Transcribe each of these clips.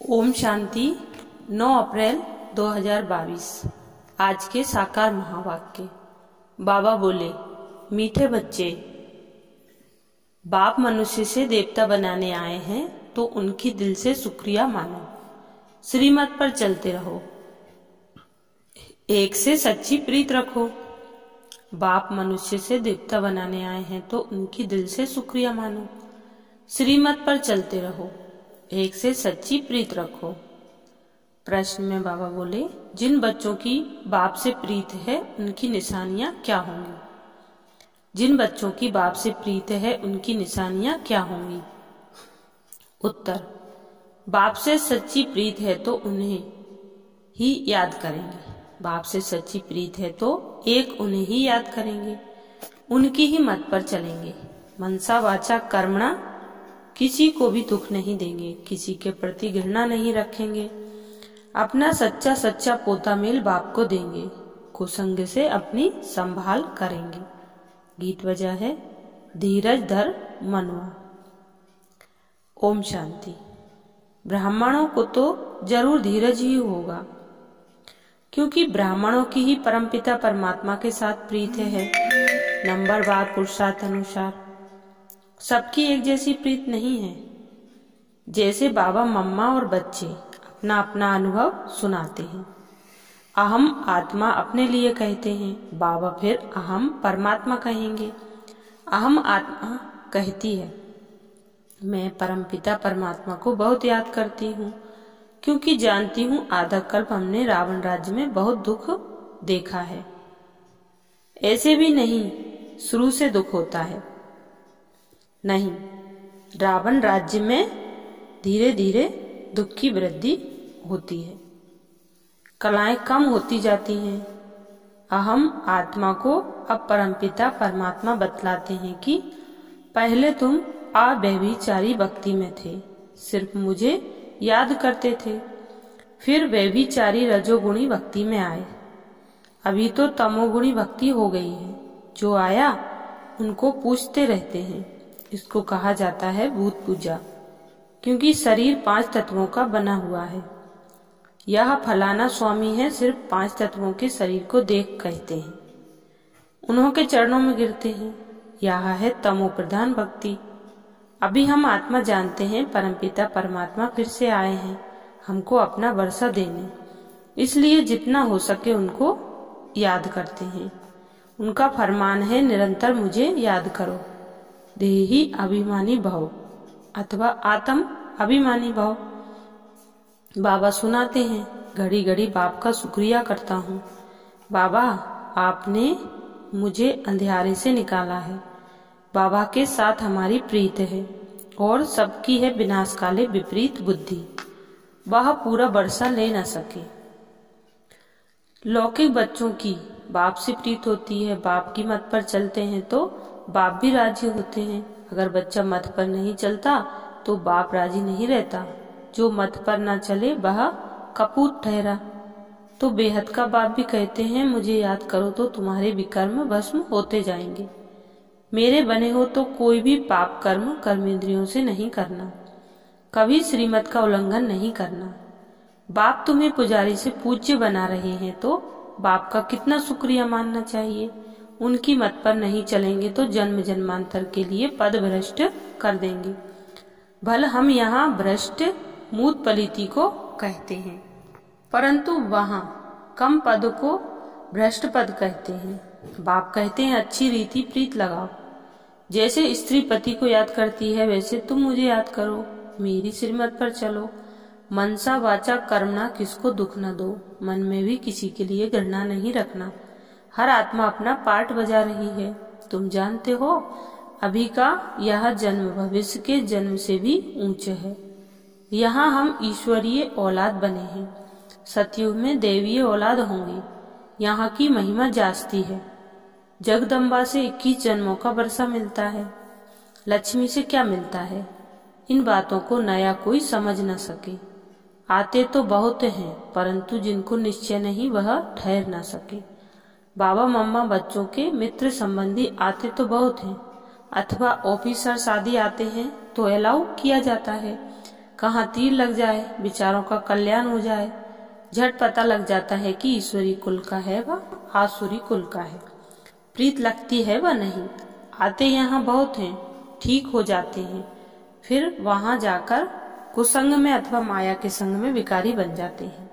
ओम शांति। 9 अप्रैल 2022। आज के साकार महावाक्य। बाबा बोले, मीठे बच्चे, बाप मनुष्य से देवता बनाने आए हैं तो उनकी दिल से शुक्रिया मानो। श्रीमत पर चलते रहो, एक से सच्ची प्रीत रखो। बाप मनुष्य से देवता बनाने आए हैं तो उनकी दिल से शुक्रिया मानो। श्रीमत पर चलते रहो, एक से सच्ची प्रीत रखो। प्रश्न में बाबा बोले, जिन बच्चों की बाप से प्रीत है उनकी निशानियां क्या होंगी? जिन बच्चों की बाप से प्रीत है उनकी निशानियां क्या होंगी? उत्तर, बाप से सच्ची प्रीत है तो उन्हें ही याद करेंगे। बाप से सच्ची प्रीत है तो एक उन्हें ही याद करेंगे, उनकी ही मत पर चलेंगे। मनसा वाचा कर्मणा, किसी को भी दुख नहीं देंगे, किसी के प्रति घृणा नहीं रखेंगे। अपना सच्चा सच्चा पोता मेल बाप को देंगे, कुसंग से अपनी संभाल करेंगे। गीत वजह है, धीरज धर मनवा। ओम शांति। ब्राह्मणों को तो जरूर धीरज ही होगा, क्योंकि ब्राह्मणों की ही परमपिता परमात्मा के साथ प्रीत है। नंबरवार पुरुषार्थ अनुसार सबकी एक जैसी प्रीत नहीं है। जैसे बाबा मम्मा और बच्चे अपना अपना अनुभव सुनाते हैं। अहम आत्मा अपने लिए कहते हैं, बाबा फिर अहम परमात्मा कहेंगे। अहम आत्मा कहती है, मैं परमपिता परमात्मा को बहुत याद करती हूँ, क्योंकि जानती हूँ आधा कल्प हमने रावण राज्य में बहुत दुख देखा है। ऐसे भी नहीं शुरू से दुख होता है, नहीं, रावण राज्य में धीरे धीरे दुख की वृद्धि होती है, कलाएं कम होती जाती हैं। अहम आत्मा को अब परमपिता परमात्मा बतलाते हैं कि पहले तुम अव्यभिचारी भक्ति में थे, सिर्फ मुझे याद करते थे। फिर व्यभिचारी रजोगुणी भक्ति में आए, अभी तो तमोगुणी भक्ति हो गई है। जो आया उनको पूछते रहते हैं। इसको कहा जाता है भूत पूजा, क्योंकि शरीर 5 तत्वों का बना हुआ है। यह फलाना स्वामी है, सिर्फ 5 तत्वों के शरीर को देख कहते हैं, उन्हों के चरणों में गिरते हैं। यह है तमो प्रधान भक्ति। अभी हम आत्मा जानते हैं परमपिता परमात्मा फिर से आए हैं हमको अपना वर्षा देने, इसलिए जितना हो सके उनको याद करते हैं। उनका फरमान है, निरंतर मुझे याद करो। देही अभिमानी भव अथवा आत्म अभिमानी भव। बाबा सुनाते हैं, घड़ी घड़ी बाप का शुक्रिया करता हूँ। बाबा, आपने मुझे अंधियारे से निकाला है। बाबा के साथ हमारी प्रीत है और सबकी है विनाश काले विपरीत बुद्धि, वह पूरा वर्षा ले न सके। लौकिक बच्चों की बाप से प्रीत होती है, बाप की मत पर चलते हैं तो बाप भी राजी होते हैं। अगर बच्चा मत पर नहीं चलता तो बाप राजी नहीं रहता। जो मत पर ना चले वह कपूत ठहरा। तो बेहद का बाप भी कहते हैं, मुझे याद करो तो तुम्हारे विकर्म भस्म होते जाएंगे। मेरे बने हो तो कोई भी पाप कर्म कर्मेंद्रियों से नहीं करना, कभी श्रीमत का उल्लंघन नहीं करना। बाप तुम्हें पुजारी से पूज्य बना रहे हैं तो बाप का कितना शुक्रिया मानना चाहिए। उनकी मत पर नहीं चलेंगे तो जन्म जन्मांतर के लिए पद भ्रष्ट कर देंगे। भल हम यहाँ भ्रष्ट मूत पलिति को कहते हैं, परंतु वहाँ कम पद को भ्रष्ट पद कहते हैं। बाप कहते हैं, अच्छी रीति प्रीत लगाओ। जैसे स्त्री पति को याद करती है वैसे तुम मुझे याद करो, मेरी श्रीमत पर चलो। मनसा वाचा कर्मणा, किसको दुख न दो। मन में भी किसी के लिए घृणा नहीं रखना। हर आत्मा अपना पार्ट बजा रही है। तुम जानते हो अभी का यह जन्म भविष्य के जन्म से भी ऊंचे है। यहाँ हम ईश्वरीय औलाद बने हैं, सतयुग में देवीय औलाद होंगे। यहाँ की महिमा जास्ती है। जगदम्बा से 21 जन्मों का वर्षा मिलता है। लक्ष्मी से क्या मिलता है? इन बातों को नया कोई समझ न सके। आते तो बहुत हैं, परंतु जिनको निश्चय नहीं वह ठहर न सके। बाबा मम्मा बच्चों के मित्र संबंधी आते तो बहुत हैं, अथवा ऑफिसर शादी आते हैं तो अलाउ किया जाता है। कहाँ तीर लग जाए, बेचारों का कल्याण हो जाए। झट पता लग जाता है कि ईश्वरी कुल का है व आसुरी कुल का है। प्रीत लगती है व नहीं। आते यहाँ बहुत हैं, ठीक हो जाते हैं, फिर वहां जाकर कुसंग में अथवा माया के संग में विकारी बन जाते हैं।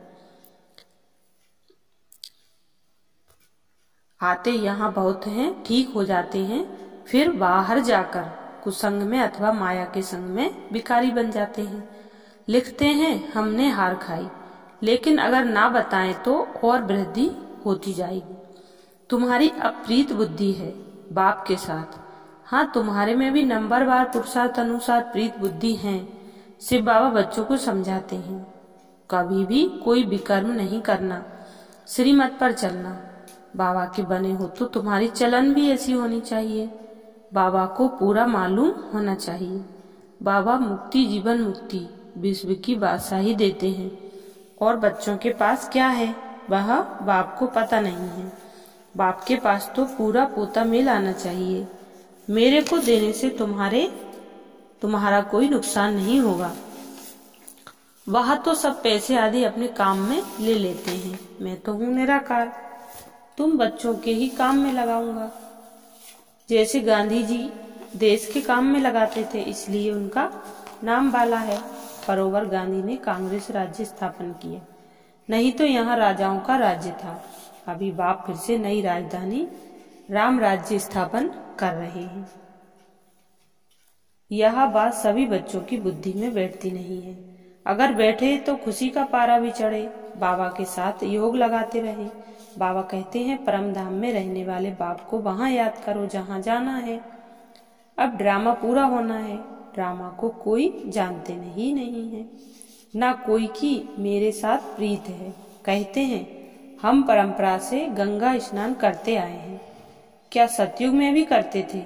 आते यहाँ बहुत हैं, ठीक हो जाते हैं, फिर बाहर जाकर कुसंग में अथवा माया के संग में विकारी बन जाते हैं। लिखते हैं हमने हार खाई, लेकिन अगर ना बताएं तो और वृद्धि होती जाएगी। तुम्हारी अप्रीत बुद्धि है बाप के साथ। हाँ, तुम्हारे में भी नंबरवार पुरुषार्थ अनुसार प्रीत बुद्धि है। शिव बाबा बच्चों को समझाते हैं, कभी भी कोई विकर्म नहीं करना, श्रीमत पर चलना। बाबा के बने हो तो तुम्हारी चलन भी ऐसी होनी चाहिए। बाबा को पूरा मालूम होना चाहिए। बाबा मुक्ति, जीवन मुक्ति, विश्व की बादशाही देते हैं, और बच्चों के पास क्या है वह बाप को पता नहीं है। बाप के पास तो पूरा पोता मेल आना चाहिए। मेरे को देने से तुम्हारा कोई नुकसान नहीं होगा। वह तो सब पैसे आदि अपने काम में ले लेते हैं। मैं तो हूँ निराकार, तुम बच्चों के ही काम में लगाऊंगा। जैसे गांधी जी देश के काम में लगाते थे, इसलिए उनका नाम बाला है। बरोबर गांधी ने कांग्रेस राज्य स्थापन किया, नहीं तो यहाँ राजाओं का राज्य था। अभी बाप फिर से नई राजधानी राम राज्य स्थापन कर रहे हैं। यह बात सभी बच्चों की बुद्धि में बैठती नहीं है। अगर बैठे तो खुशी का पारा भी चढ़े। बाबा के साथ योग लगाते रहे। बाबा कहते हैं परम धाम में रहने वाले बाप को वहां याद करो जहां जाना है। अब ड्रामा पूरा होना है। ड्रामा को कोई जानते नहीं है, ना कोई की मेरे साथ प्रीत है। कहते हैं हम परंपरा से गंगा स्नान करते आए हैं। क्या सतयुग में भी करते थे?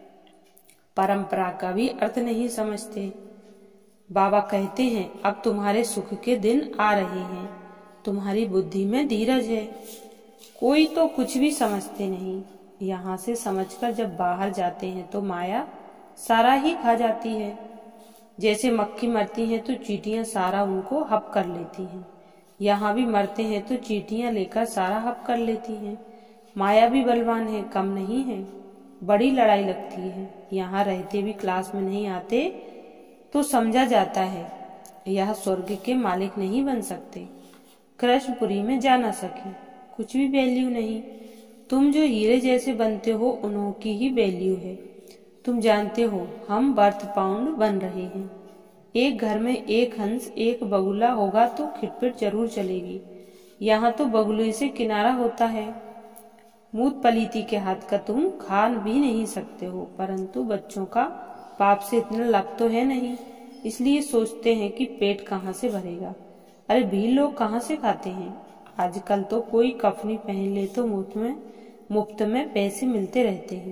परंपरा का भी अर्थ नहीं समझते। बाबा कहते हैं अब तुम्हारे सुख के दिन आ रहे हैं। तुम्हारी बुद्धि में धीरज है। कोई तो कुछ भी समझते नहीं। यहाँ से समझकर जब बाहर जाते हैं तो माया सारा ही खा जाती है। जैसे मक्खी मरती है तो चींटियां सारा उनको हप कर लेती हैं। यहाँ भी मरते हैं तो चींटियां लेकर सारा हप कर लेती हैं। माया भी बलवान है, कम नहीं है। बड़ी लड़ाई लगती है। यहाँ रहते भी क्लास में नहीं आते तो समझा जाता है यह स्वर्ग के मालिक नहीं बन सकते, कृष्णपुरी में जा न सके। कुछ भी वैल्यू नहीं। तुम जो हीरे जैसे बनते हो उन्हों की ही वैल्यू है। तुम जानते हो हम बर्थ पाउंड बन रहे हैं। एक घर में एक हंस एक बगुला होगा तो खिटपिट जरूर चलेगी। यहाँ तो बगुले से किनारा होता है। मूत पलीती के हाथ का तुम खा भी नहीं सकते हो, परंतु बच्चों का बाप से इतना लाभ तो है नहीं, इसलिए सोचते हैं कि पेट कहाँ से भरेगा। अरे भील लोग कहाँ से खाते हैं? आजकल तो कोई कफनी पहन ले तो मुफ्त में पैसे मिलते रहते हैं।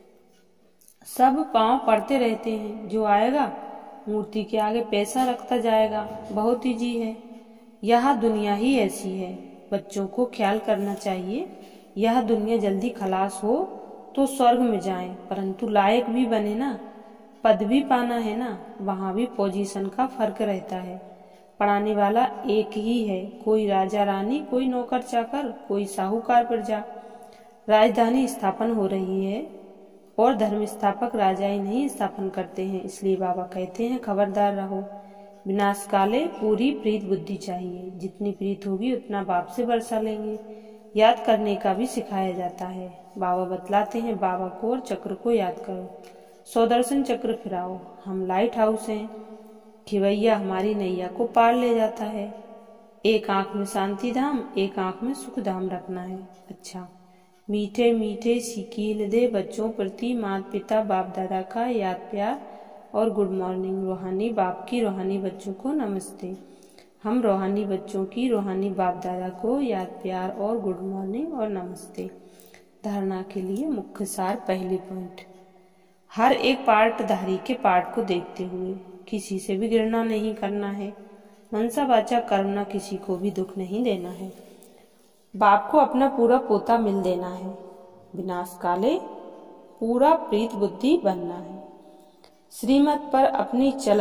सब पांव पड़ते रहते हैं। जो आएगा मूर्ति के आगे पैसा रखता जाएगा। बहुत ईजी है। यह दुनिया ही ऐसी है। बच्चों को ख्याल करना चाहिए। यह दुनिया जल्दी खलास हो तो स्वर्ग में जाएं, परंतु लायक भी बने ना। पद भी पाना है ना, वहाँ भी पोजीशन का फर्क रहता है। पढ़ाने वाला एक ही है, कोई राजा रानी, कोई नौकर चाकर, कोई साहूकार प्रजा। राजधानी स्थापन हो रही है और धर्म स्थापक राजा ही नहीं स्थापन करते हैं। इसलिए बाबा कहते हैं खबरदार रहो। विनाश काले पूरी प्रीत बुद्धि चाहिए। जितनी प्रीत होगी उतना बाप से बरसा लेंगे। याद करने का भी सिखाया जाता है। बाबा बतलाते हैं बाबा को और चक्र को याद करो। सौदर्शन चक्र फिराओ। हम लाइट हाउस हैं। खिवैया हमारी नैया को पार ले जाता है। एक आंख में शांति धाम, एक आंख में सुख धाम रखना है। अच्छा, मीठे मीठे सीखील दे बच्चों प्रति माता पिता बाप दादा का याद प्यार और गुड मॉर्निंग। रूहानी बाप की रूहानी बच्चों को नमस्ते। हम रूहानी बच्चों की रूहानी बाप दादा को याद प्यार और गुड मॉर्निंग और नमस्ते। धारणा के लिए मुख्य सार। पहली पॉइंट, हर एक पार्टधारी के पार्ट को देखते हुए किसी से भी घृणा नहीं करना है। मनसा वाचा कर्मणा किसी को भी दुख नहीं देना है। बाप को अपना पूरा पोता मिल देना है। विनाश काले पूरा प्रीत बुद्धि बनना है। श्रीमत पर अपनी चलन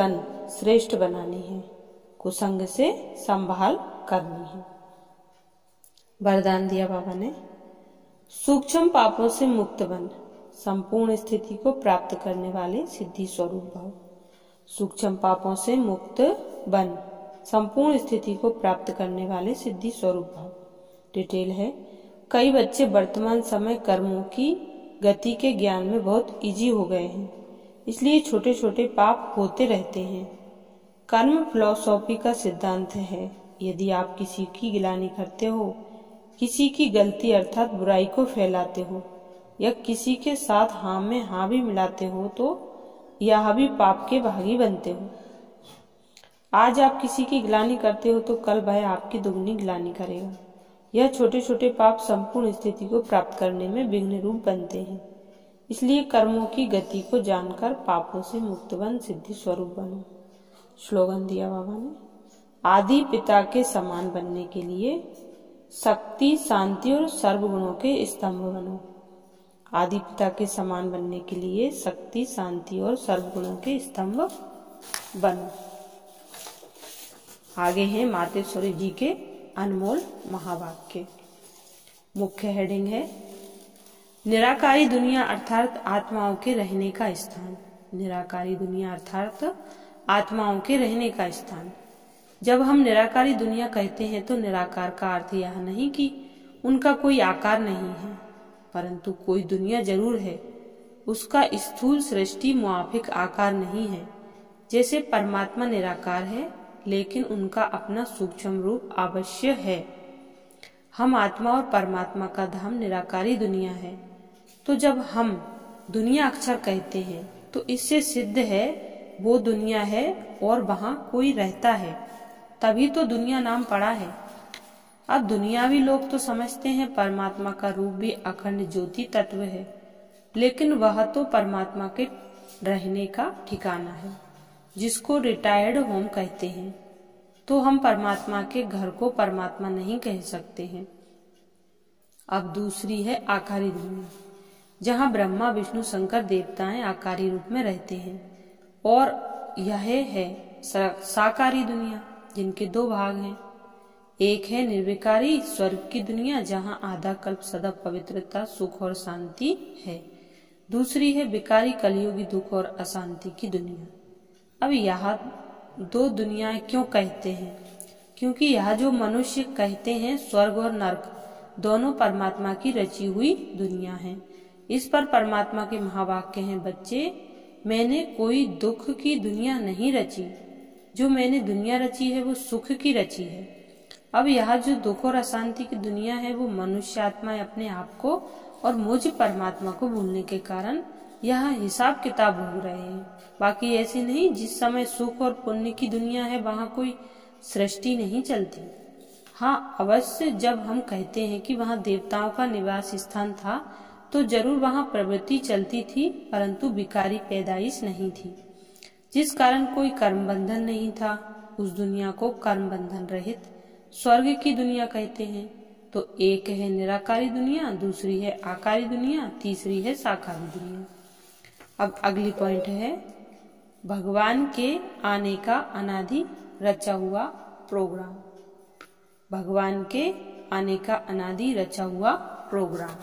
श्रेष्ठ बनानी है, कुसंग से संभाल करनी है। वरदान दिया बाबा ने, सूक्ष्म पापों से मुक्त बन, संपूर्ण स्थिति को प्राप्त करने वाले सिद्धि स्वरूप भव। सूक्ष्म पापों से मुक्त बन, संपूर्ण स्थिति को प्राप्त करने वाले सिद्धि स्वरूप भव। डिटेल है, कई बच्चे वर्तमान समय कर्मों की गति के ज्ञान में बहुत इजी हो गए हैं, इसलिए छोटे छोटे पाप होते रहते हैं। कर्म फिलॉसफी का सिद्धांत है, यदि आप किसी की गिलानी करते हो, किसी की गलती अर्थात बुराई को फैलाते हो या किसी के साथ हाँ में हाँ भी मिलाते हो तो यह भी पाप के भागी बनते हो। आज आप किसी की गिलानी करते हो तो कल वह आपकी दुगनी गिलानी करेगा। यह छोटे छोटे पाप संपूर्ण स्थिति को प्राप्त करने में विघ्न रूप बनते हैं, इसलिए कर्मों की गति को जानकर पापों से मुक्त बन सिद्धि स्वरूप बनो। स्लोगन दिया बाबा ने, आदि पिता के समान बनने के लिए शक्ति, शांति और सर्वगुणों के स्तंभ बनो। आदि पिता के समान बनने के लिए शक्ति, शांति और सर्वगुणों के स्तंभ बनो। आगे हैं मातेश्वरी जी के अनमोल महावाक्य। मुख्य हेडिंग है, निराकारी दुनिया अर्थात आत्माओं के रहने का स्थान। निराकारी दुनिया अर्थात आत्माओं के रहने का स्थान। जब हम निराकारी दुनिया कहते हैं तो निराकार का अर्थ यह नहीं कि उनका कोई आकार नहीं है, परंतु कोई दुनिया जरूर है। उसका स्थूल सृष्टि मुआफिक आकार नहीं है। जैसे परमात्मा निराकार है, लेकिन उनका अपना सूक्ष्म रूप अवश्य है। हम आत्मा और परमात्मा का धाम निराकारी दुनिया है। तो जब हम दुनिया अक्षर कहते हैं तो इससे सिद्ध है वो दुनिया है और वहाँ कोई रहता है, तभी तो दुनिया नाम पड़ा है। अब दुनियावी लोग तो समझते हैं परमात्मा का रूप भी अखंड ज्योति तत्व है, लेकिन वह तो परमात्मा के रहने का ठिकाना है, जिसको रिटायर्ड होम कहते हैं। तो हम परमात्मा के घर को परमात्मा नहीं कह सकते हैं। अब दूसरी है आकारी दुनिया, जहाँ ब्रह्मा विष्णु शंकर देवताएं आकारी रूप में रहते हैं, और यह है साकारी दुनिया, जिनके दो भाग हैं। एक है निर्विकारी स्वर्ग की दुनिया, जहाँ आधा कल्प सदा पवित्रता, सुख और शांति है। दूसरी है विकारी कलियुगी दुख और अशांति की दुनिया। अब यहाँ दो दुनियाएं क्यों कहते हैं? क्योंकि यह जो मनुष्य कहते हैं स्वर्ग और नरक दोनों परमात्मा की रची हुई दुनिया है। इस पर परमात्मा के महावाक्य हैं, बच्चे मैंने कोई दुख की दुनिया नहीं रची, जो मैंने दुनिया रची है वो सुख की रची है। अब यह जो दुख और अशांति की दुनिया है वो मनुष्य आत्मा अपने आप को और मुझ परमात्मा को भूलने के कारण यह हिसाब किताब हो रहे हैं। बाकी ऐसे नहीं, जिस समय सुख और पुण्य की दुनिया है वहाँ कोई सृष्टि नहीं चलती। हाँ अवश्य, जब हम कहते हैं कि वहाँ देवताओं का निवास स्थान था तो जरूर वहाँ प्रवृत्ति चलती थी, परंतु विकारी पैदाइश नहीं थी, जिस कारण कोई कर्म बंधन नहीं था। उस दुनिया को कर्म बंधन रहित स्वर्ग की दुनिया कहते हैं। तो एक है निराकारी दुनिया, दूसरी है आकारी दुनिया, तीसरी है साकारी दुनिया। अब अगली पॉइंट है, भगवान के आने का अनादि रचा हुआ प्रोग्राम। भगवान के आने का अनादि रचा हुआ प्रोग्राम।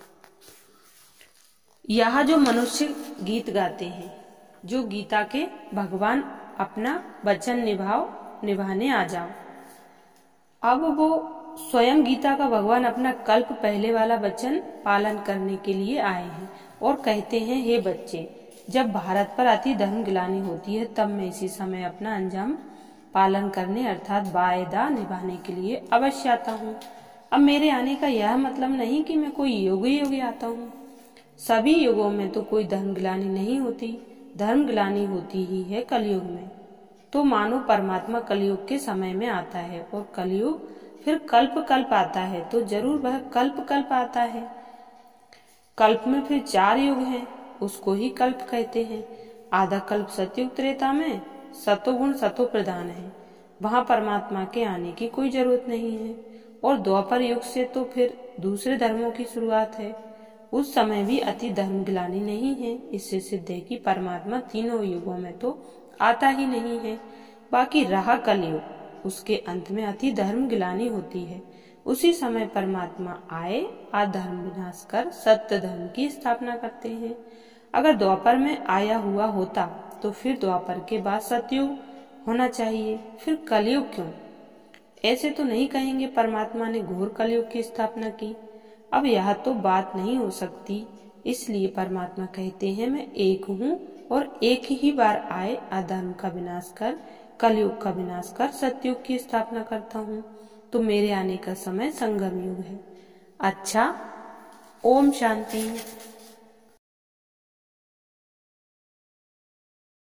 यह जो मनुष्य गीत गाते हैं, जो गीता के भगवान अपना वचन निभाने आ जाओ। अब वो स्वयं गीता का भगवान अपना कल्प पहले वाला वचन पालन करने के लिए आए हैं और कहते हैं, हे बच्चे, जब भारत पर अति धर्म गिलानी होती है तब मैं इसी समय अपना अंजाम पालन करने अर्थात वायदा निभाने के लिए अवश्य आता हूँ। अब मेरे आने का यह मतलब नहीं कि मैं कोई योगी आता हूँ। सभी युगों में तो कोई धर्म गिलानी नहीं होती, धर्म गिलानी होती ही है कलयुग में। तो मानो परमात्मा कलयुग के समय में आता है और कलयुग फिर कल्प आता है, तो जरूर वह कल्प आता है। कल्प में फिर 4 युग हैं, उसको ही कल्प कहते हैं। आधा कल्प सतयुग त्रेता में सतोगुण सतो प्रधान है, वहाँ परमात्मा के आने की कोई जरूरत नहीं है। और द्वापर युग से तो फिर दूसरे धर्मों की शुरुआत है, उस समय भी अति धर्म गिलानी नहीं है। इससे सिद्ध है कि परमात्मा तीनों युगों में तो आता ही नहीं है। बाकी रहा कलयुग, उसके अंत में अति धर्म गिलानी होती है। उसी समय परमात्मा आए, अधर्म विनाश कर सत्य धर्म की स्थापना करते हैं। अगर द्वापर में आया हुआ होता तो फिर द्वापर के बाद सतयुग होना चाहिए, फिर कलयुग क्यों? ऐसे तो नहीं कहेंगे परमात्मा ने घोर कलयुग की स्थापना की। अब यह तो बात नहीं हो सकती, इसलिए परमात्मा कहते हैं मैं एक हूँ और एक ही बार आए अधर्म का विनाश कर, कलयुग का विनाश कर सतयुग की स्थापना करता हूँ। तो मेरे आने का समय संगम युग है। अच्छा, ओम शांति।